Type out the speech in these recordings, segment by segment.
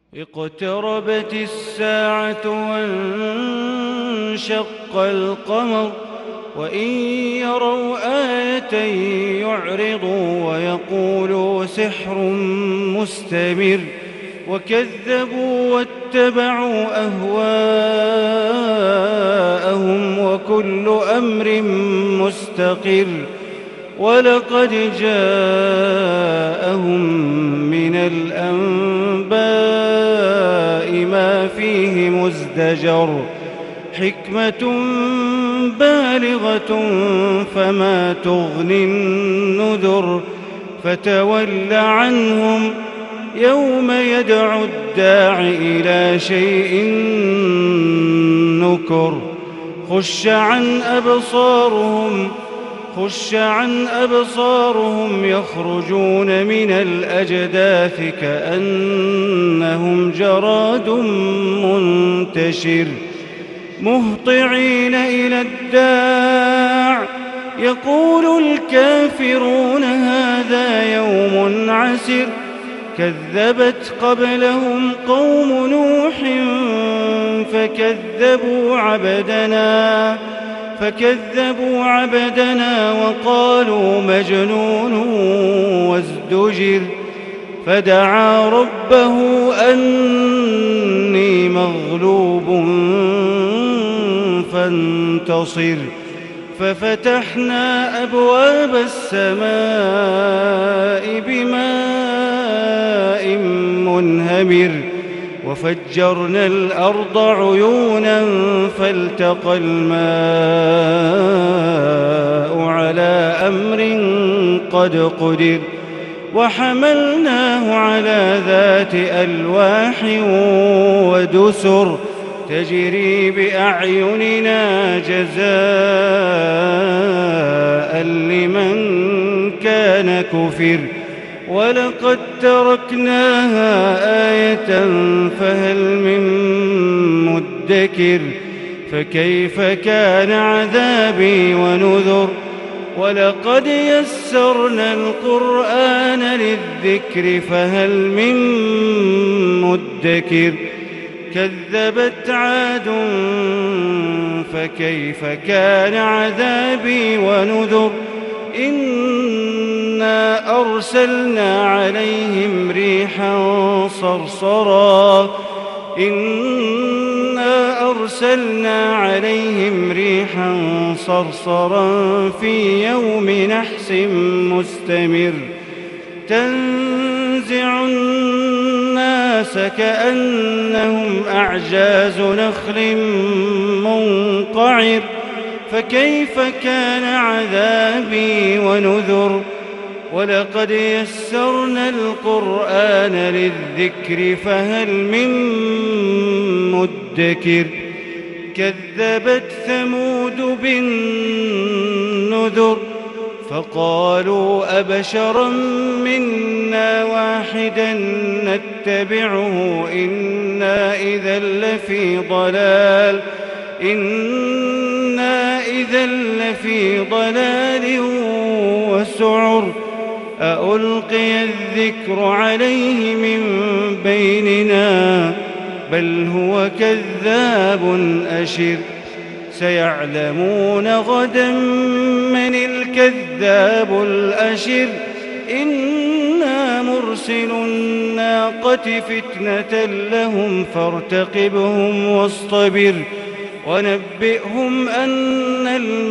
اقتربت الساعة وانشق القمر وإن يروا آية يعرضوا ويقولوا سحر مستمر وكذبوا واتبعوا أهواءهم وكل أمر مستقر ولقد جاءهم من الأنباء ما فيه مزدجر حكمة بالغة فما تغني النذر فتول عنهم يوم يدعو الداع إلى شيء نكر خش عن أبصارهم يخرجون من الأجداث كأنهم جراد منتشر مهطعين إلى الداع يقول الكافرون هذا يوم عسر كذبت قبلهم قوم نوح فكذبوا عبدنا وقالوا مجنون وازدجر فدعا ربه أني مغلوب فانتصر ففتحنا أبواب السماء بماء منهمر وفجرنا الأرض عيونا فالتقى الماء على أمر قد قدر وحملناه على ذات ألواح ودسر تجري بأعيننا جزاء لمن كان كفر ولقد تركناها آية فهل من مدكر فكيف كان عذابي ونذر ولقد يسرنا القرآن للذكر فهل من مدكر كذبت عاد فكيف كان عذابي ونذر إنا أرسلنا عليهم ريحا صرصرا في يوم نحس مستمر تنزع الناس كأنهم أعجاز نخل منقعر فكيف كان عذابي ونذر ولقد يسرنا القرآن للذكر فهل من مدكر كذبت ثمود بالنذر فقالوا أبشرا منا واحدا نتبعه إنا إذا لفي ضلال وسعر أألقي الذكر عليه من بيننا بل هو كذاب أشر سيعلمون غدا من الكذاب الأشر إنا مرسل الناقة فتنة لهم فارتقبهم واصطبر ونبئهم أن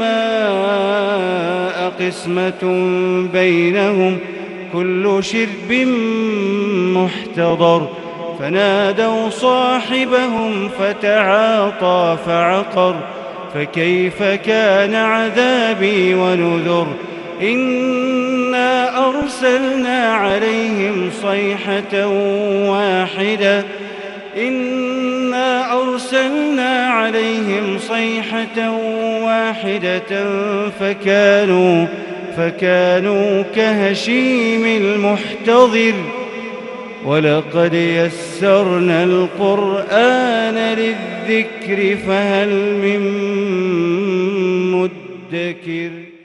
الماء قسمة بينهم كل شرب محتضر فنادوا صاحبهم فتعاطى فعقر فكيف كان عذابي ونذر إنا أرسلنا عليهم صيحة واحدة فكانوا كهشيم المحتضر ولقد يسرنا القرآن للذكر فهل من مدكر